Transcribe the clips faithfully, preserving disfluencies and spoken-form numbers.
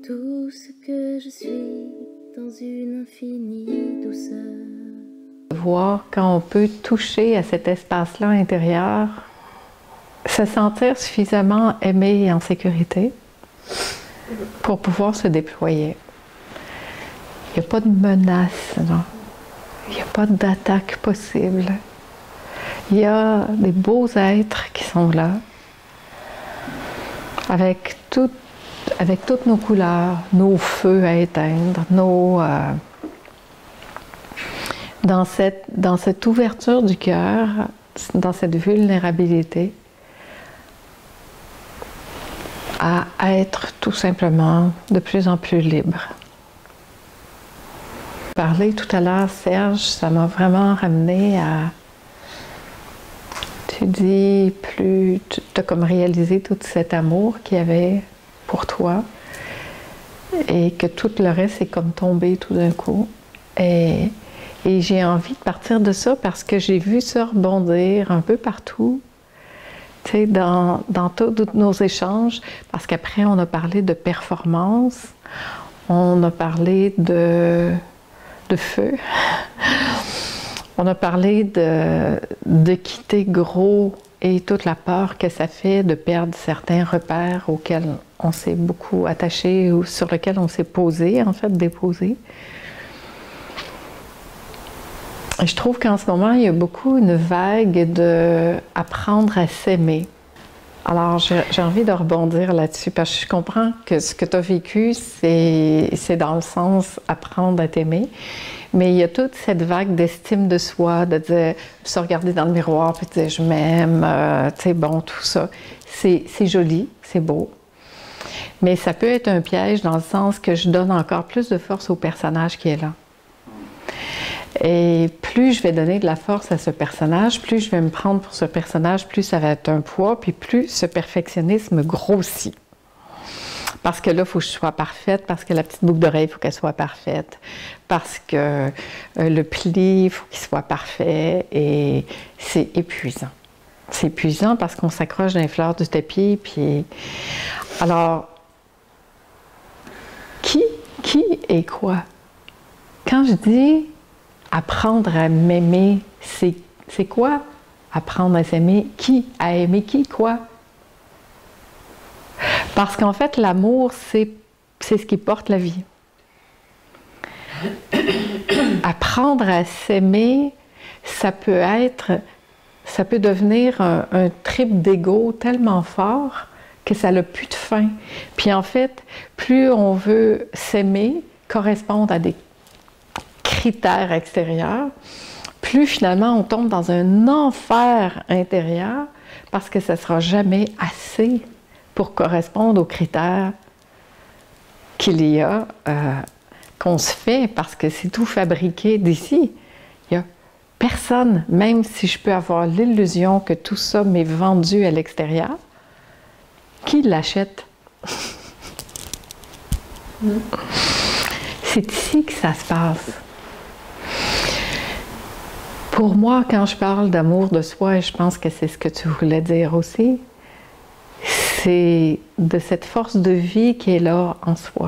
tout ce que je suis dans une infinie douceur. Voir quand on peut toucher à cet espace-là intérieur, se sentir suffisamment aimé et en sécurité pour pouvoir se déployer. Il n'y a pas de menace, non. Il n'y a pas d'attaque possible. Il y a des beaux êtres qui sont là, avec, tout, avec toutes nos couleurs, nos feux à éteindre, nos, euh, dans, cette, dans cette ouverture du cœur, dans cette vulnérabilité, à être tout simplement de plus en plus libre. Parler tout à l'heure, Serge, ça m'a vraiment ramené à... Tu dis, plus tu as comme réalisé tout cet amour qu'il y avait pour toi et que tout le reste est comme tombé tout d'un coup. Et, et j'ai envie de partir de ça parce que j'ai vu ça rebondir un peu partout, tu sais, dans, dans tous nos échanges, parce qu'après on a parlé de performance, on a parlé de... de feu. On a parlé de, de quitter gros et toute la peur que ça fait de perdre certains repères auxquels on s'est beaucoup attaché ou sur lesquels on s'est posé, en fait, déposé. Et je trouve qu'en ce moment, il y a beaucoup une vague de apprendre à s'aimer. Alors, j'ai envie de rebondir là-dessus, parce que je comprends que ce que tu as vécu, c'est dans le sens apprendre à t'aimer. Mais il y a toute cette vague d'estime de soi, de dire, se regarder dans le miroir, puis dire, je m'aime, euh, tu sais, bon, tout ça. C'est joli, c'est beau. Mais ça peut être un piège dans le sens que je donne encore plus de force au personnage qui est là. Et plus je vais donner de la force à ce personnage, plus je vais me prendre pour ce personnage, plus ça va être un poids, puis plus ce perfectionnisme grossit. Parce que là, il faut que je sois parfaite, parce que la petite boucle d'oreille, il faut qu'elle soit parfaite, parce que euh, le pli, il faut qu'il soit parfait, et c'est épuisant. C'est épuisant parce qu'on s'accroche dans les fleurs du tapis, puis... Alors, qui, qui est quoi? Quand je dis apprendre à m'aimer, c'est quoi? Apprendre à s'aimer, qui? À aimer qui? Quoi? Parce qu'en fait, l'amour, c'est ce qui porte la vie. Apprendre à s'aimer, ça peut être, ça peut devenir un, un trip d'ego tellement fort que ça n'a plus de fin. Puis en fait, plus on veut s'aimer, correspondre à des critères extérieurs, plus finalement on tombe dans un enfer intérieur parce que ça ne sera jamais assez pour correspondre aux critères qu'il y a, euh, qu'on se fait, parce que c'est tout fabriqué d'ici. Il n'y a personne, même si je peux avoir l'illusion que tout ça m'est vendu à l'extérieur, qui l'achète? Mm. C'est ici que ça se passe. Pour moi, quand je parle d'amour de soi, et je pense que c'est ce que tu voulais dire aussi, c'est de cette force de vie qui est là en soi.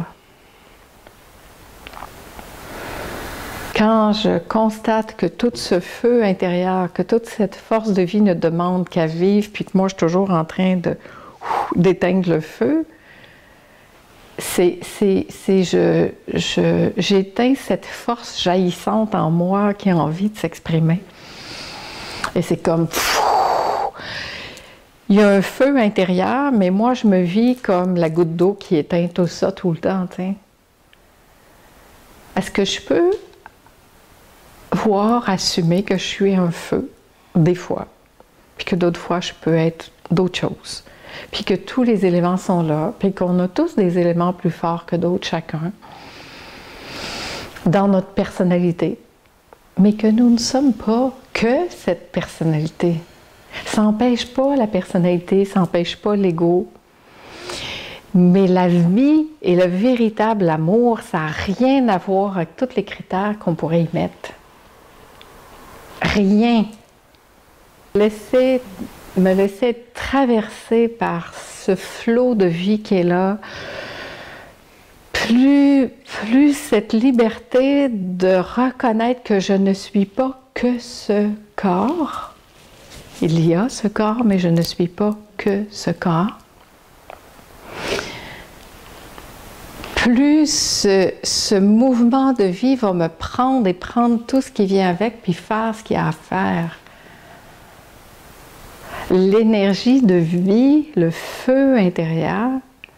Quand je constate que tout ce feu intérieur, que toute cette force de vie ne demande qu'à vivre, puis que moi je suis toujours en train de d'éteindre le feu, c'est je, je, j'éteins cette force jaillissante en moi qui a envie de s'exprimer. Et c'est comme... Pff, il y a un feu intérieur, mais moi, je me vis comme la goutte d'eau qui éteint tout ça tout le temps. Est-ce que je peux voir, assumer que je suis un feu, des fois, puis que d'autres fois, je peux être d'autres choses, puis que tous les éléments sont là, puis qu'on a tous des éléments plus forts que d'autres, chacun, dans notre personnalité, mais que nous ne sommes pas que cette personnalité. Ça n'empêche pas la personnalité, ça n'empêche pas l'ego. Mais la vie et le véritable amour, ça n'a rien à voir avec tous les critères qu'on pourrait y mettre. Rien. Laisser, me laisser être traversée par ce flot de vie qui est là, plus, plus cette liberté de reconnaître que je ne suis pas que ce corps. Il y a ce corps, mais je ne suis pas que ce corps. Plus ce, ce mouvement de vie va me prendre et prendre tout ce qui vient avec, puis faire ce qu'il y a à faire. L'énergie de vie, le feu intérieur,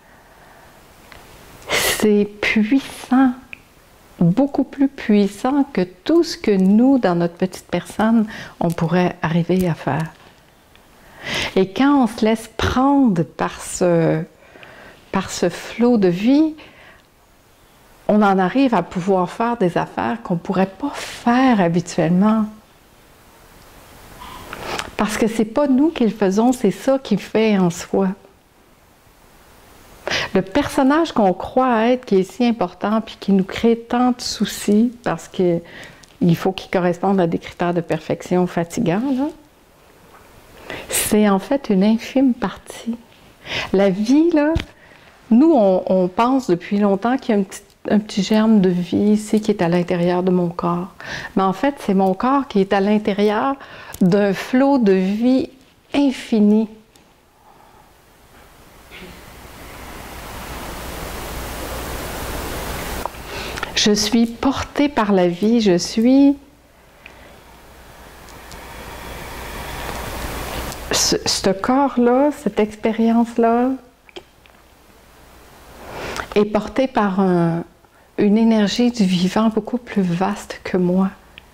c'est puissant, beaucoup plus puissant que tout ce que nous, dans notre petite personne, on pourrait arriver à faire. Et quand on se laisse prendre par ce, par ce flot de vie, on en arrive à pouvoir faire des affaires qu'on ne pourrait pas faire habituellement. Parce que ce n'est pas nous qui le faisons, c'est ça qui fait en soi. Le personnage qu'on croit être, qui est si important, puis qui nous crée tant de soucis, parce qu'il faut qu'il corresponde à des critères de perfection fatigants, c'est en fait une infime partie. La vie, là, nous, on, on pense depuis longtemps qu'il y a un petit, un petit germe de vie ici qui est à l'intérieur de mon corps. Mais en fait, c'est mon corps qui est à l'intérieur d'un flot de vie infini. Je suis portée par la vie, je suis... Ce, ce corps-là, cette expérience-là, est porté par un, une énergie du vivant beaucoup plus vaste que moi.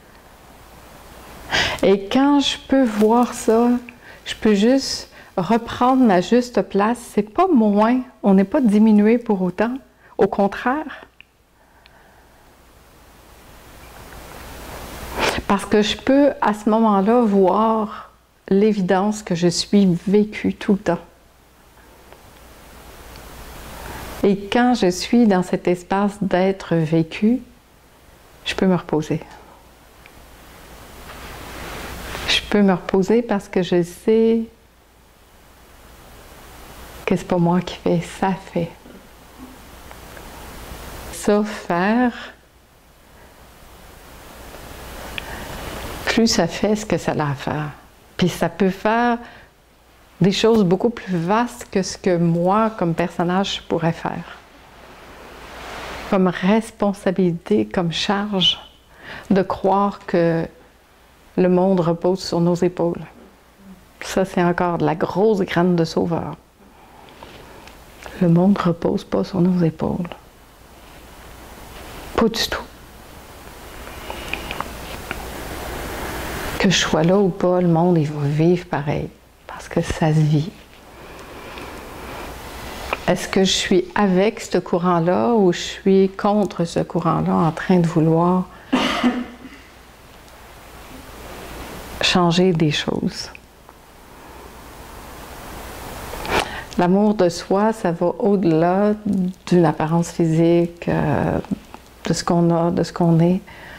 Et quand je peux voir ça, je peux juste reprendre ma juste place. C'est pas moins, on n'est pas diminué pour autant. Au contraire. Parce que je peux, à ce moment-là, voir l'évidence que je suis vécue tout le temps. Et quand je suis dans cet espace d'être vécu, je peux me reposer. Je peux me reposer parce que je sais que c'est pas moi qui fais, ça fait. Ça faire, plus ça fait ce que ça a à faire. Puis ça peut faire des choses beaucoup plus vastes que ce que moi, comme personnage, je pourrais faire. Comme responsabilité, comme charge, de croire que le monde repose sur nos épaules. Ça, c'est encore de la grosse graine de sauveur. Le monde ne repose pas sur nos épaules. Pas du tout. Que je sois là ou pas, le monde, il va vivre pareil. Parce que ça se vit. Est-ce que je suis avec ce courant-là ou je suis contre ce courant-là en train de vouloir changer des choses? L'amour de soi, ça va au-delà d'une apparence physique, euh, de ce qu'on a, de ce qu'on est.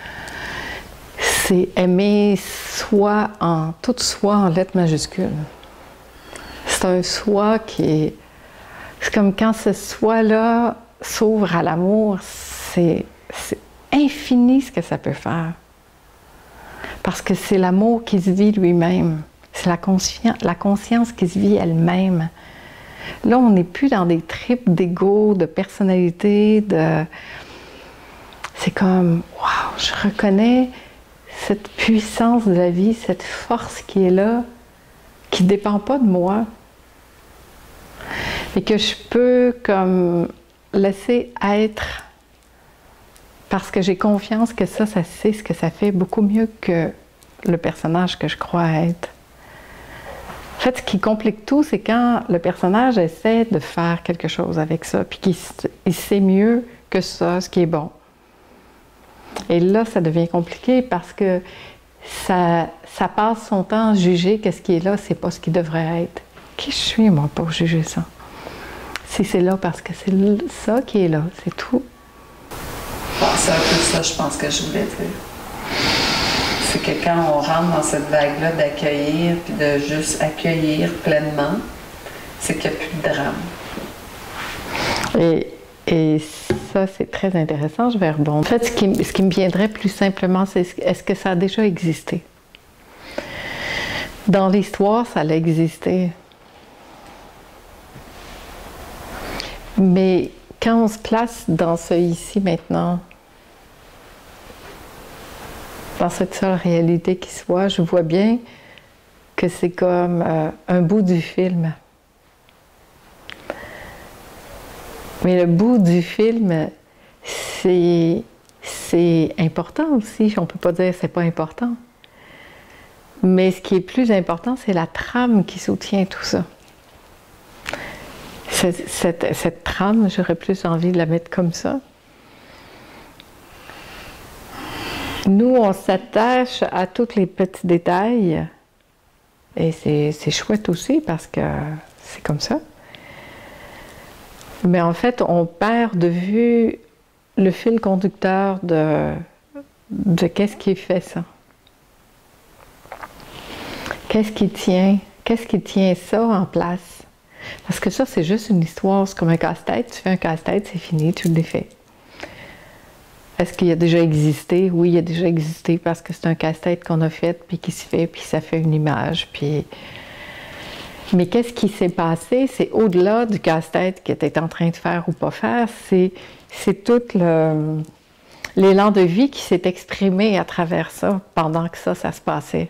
C'est aimer soi en toute soi en lettres majuscules. C'est un soi qui est... C'est comme quand ce soi-là s'ouvre à l'amour, c'est infini ce que ça peut faire. Parce que c'est l'amour qui se vit lui-même. C'est la, la conscience qui se vit elle-même. Là, on n'est plus dans des tripes d'ego, de personnalité, de... C'est comme, waouh, je reconnais cette puissance de la vie, cette force qui est là, qui ne dépend pas de moi. Et que je peux comme laisser être parce que j'ai confiance que ça, ça sait ce que ça fait beaucoup mieux que le personnage que je crois être. En fait, ce qui complique tout, c'est quand le personnage essaie de faire quelque chose avec ça, puis qu'il sait mieux que ça, ce qui est bon. Et là, ça devient compliqué parce que ça, ça passe son temps à juger que ce qui est là, c'est pas ce qui devrait être. Qui je suis, moi, pour juger ça? Si c'est là parce que c'est ça qui est là, c'est tout. Bon, c'est un peu ça, je pense, que je voulais dire. C'est que quand on rentre dans cette vague-là d'accueillir, puis de juste accueillir pleinement, c'est qu'il n'y a plus de drame. Et Et ça, c'est très intéressant, je vais rebondir. En fait, ce qui, ce qui me viendrait plus simplement, c'est est-ce que ça a déjà existé? Dans l'histoire, ça a existé. Mais quand on se place dans ce ici maintenant, dans cette seule réalité qui soit, je vois bien que c'est comme euh, un bout du film. Mais le bout du film, c'est important aussi. On ne peut pas dire que ce n'est pas important. Mais ce qui est plus important, c'est la trame qui soutient tout ça. Cette, cette, cette trame, j'aurais plus envie de la mettre comme ça. Nous, on s'attache à tous les petits détails. Et c'est chouette aussi parce que c'est comme ça. Mais en fait, on perd de vue le fil conducteur de, de qu'est-ce qui fait ça. Qu'est-ce qui tient, qu'est-ce qui tient ça en place? Parce que ça, c'est juste une histoire, c'est comme un casse-tête. Tu fais un casse-tête, c'est fini, tu le défais. Est-ce qu'il a déjà existé? Oui, il a déjà existé parce que c'est un casse-tête qu'on a fait, puis qui se fait, puis ça fait une image, puis... Mais qu'est-ce qui s'est passé? C'est au-delà du casse-tête que tu es en train de faire ou pas faire, c'est tout l'élan de vie qui s'est exprimé à travers ça, pendant que ça, ça se passait.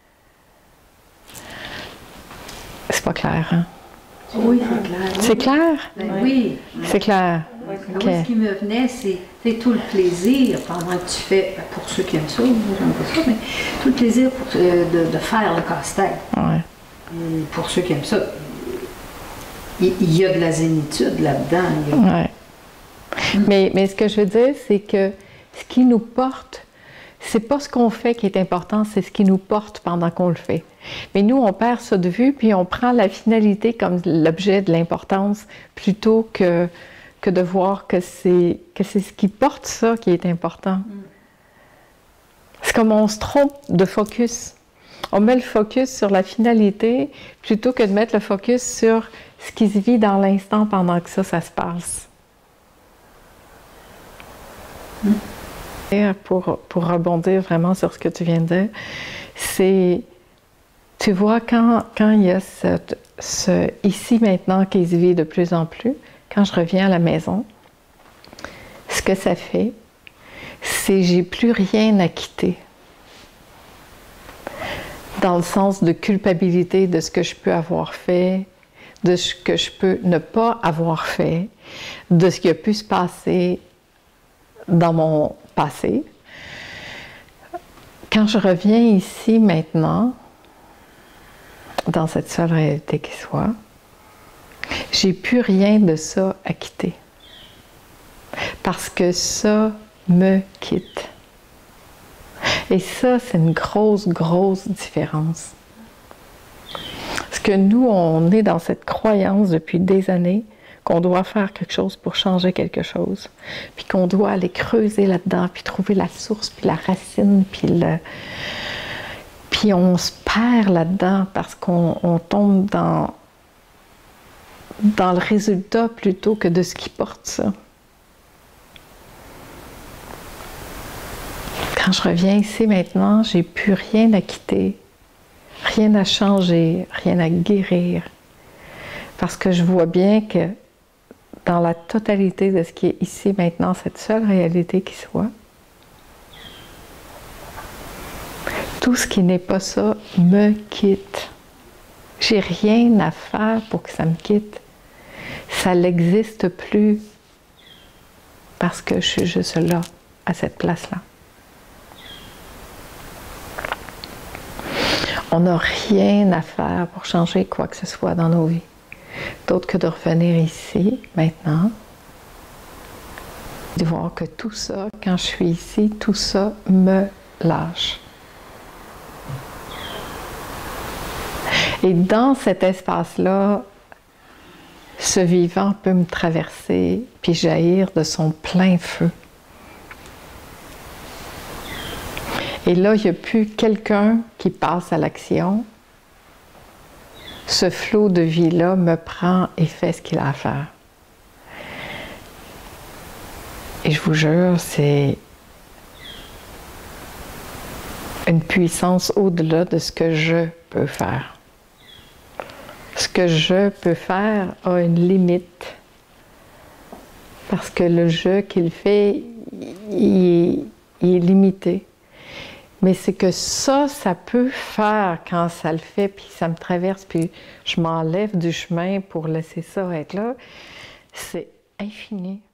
C'est pas clair, hein? Oui, c'est clair. C'est clair? Ben oui. C'est clair. Okay. Moi, ce qui me venait, c'est tout le plaisir pendant que tu fais, pour ceux qui aiment ça, moi j'aime pas ça, mais tout le plaisir pour, euh, de, de faire le casse-tête. Ouais. Pour ceux qui aiment ça, il, il y a de la zénitude là-dedans. A... Ouais. Mm. Mais, mais ce que je veux dire, c'est que ce qui nous porte, c'est pas ce qu'on fait qui est important, c'est ce qui nous porte pendant qu'on le fait. Mais nous, on perd ça de vue, puis on prend la finalité comme l'objet de l'importance, plutôt que, que de voir que c'est que c'est ce qui porte ça qui est important. Mm. C'est comme on se trompe de focus. On met le focus sur la finalité, plutôt que de mettre le focus sur ce qui se vit dans l'instant pendant que ça, ça se passe. Mm. Pour, pour rebondir vraiment sur ce que tu viens de dire, c'est, tu vois, quand, quand il y a cette, ce ici maintenant qui se vit de plus en plus, quand je reviens à la maison, ce que ça fait, c'est j'ai plus rien à quitter. Dans le sens de culpabilité de ce que je peux avoir fait, de ce que je peux ne pas avoir fait, de ce qui a pu se passer dans mon passé. Quand je reviens ici maintenant, dans cette seule réalité qui soit, j'ai plus rien de ça à quitter. Parce que ça me quitte. Et ça, c'est une grosse, grosse différence. Parce que nous, on est dans cette croyance depuis des années qu'on doit faire quelque chose pour changer quelque chose, puis qu'on doit aller creuser là-dedans, puis trouver la source, puis la racine, puis le... Puis on se perd là-dedans parce qu'on on tombe dans... dans le résultat plutôt que de ce qui porte ça. Quand je reviens ici maintenant, j'ai plus rien à quitter, rien à changer, rien à guérir, parce que je vois bien que dans la totalité de ce qui est ici maintenant, cette seule réalité qui soit, tout ce qui n'est pas ça me quitte. J'ai rien à faire pour que ça me quitte. Ça n'existe plus parce que je suis juste là, à cette place-là. On n'a rien à faire pour changer quoi que ce soit dans nos vies, d'autre que de revenir ici, maintenant, de voir que tout ça, quand je suis ici, tout ça me lâche. Et dans cet espace-là, ce vivant peut me traverser puis jaillir de son plein feu. Et là, il n'y a plus quelqu'un qui passe à l'action. Ce flot de vie-là me prend et fait ce qu'il a à faire. Et je vous jure, c'est une puissance au-delà de ce que je peux faire. Ce que je peux faire a une limite. Parce que le jeu qu'il fait, il, il est limité. Mais c'est que ça, ça peut faire quand ça le fait, puis ça me traverse, puis je m'enlève du chemin pour laisser ça être là. C'est infini.